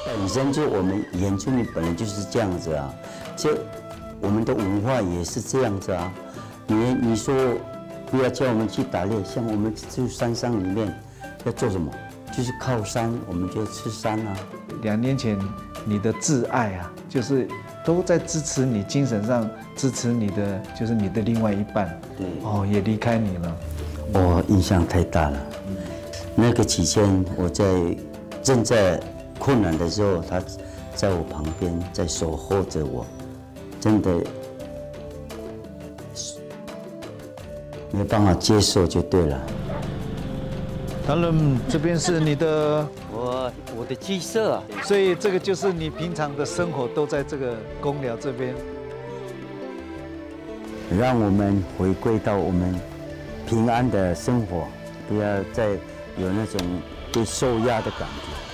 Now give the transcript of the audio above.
本身就我们原住民本来就是这样子啊，这我们的文化也是这样子啊。你说不要叫我们去打猎，像我们住山上里面要做什么？就是靠山，我们就吃山啊。 2年前你的挚爱啊，就是都在支持你，精神上支持你的，就是你的另外一半。 对。 哦，也离开你了。 我印象太大了。那个期间，我正在困难的时候，他在我旁边，在守候着我，真的没有办法接受就对了。 当然，这边是你的我的鸡舍啊， 所以这个就是你平常的生活都在这个公寮这边。 让我们回归到我们平安的生活，不要再有那种被受压的感觉。